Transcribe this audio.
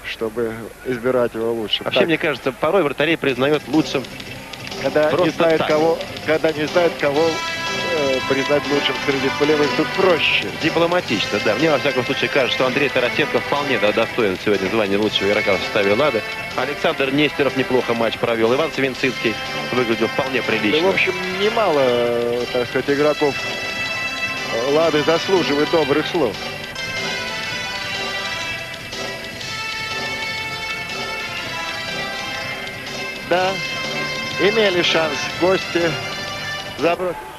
чтобы избирать его лучше. Вообще, мне кажется, порой вратарей признают лучшим. Когда не знает, так. кого признать лучшим среди полевых, тут проще. Дипломатично, да. Мне, во всяком случае, кажется, что Андрей Тарасенко вполне достоин сегодня звания лучшего игрока в составе «Лады». Александр Нестеров неплохо матч провел. Иван Свинцицкий выглядел вполне прилично. Да, в общем, немало, так сказать, игроков «Лады» заслуживают добрых слов. Да, имели шанс гости забрать.